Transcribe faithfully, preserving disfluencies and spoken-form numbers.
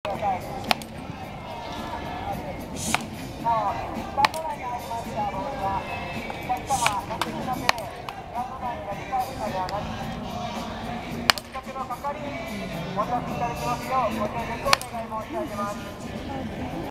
お立ちいただきますようご協力をお願い申し上げます。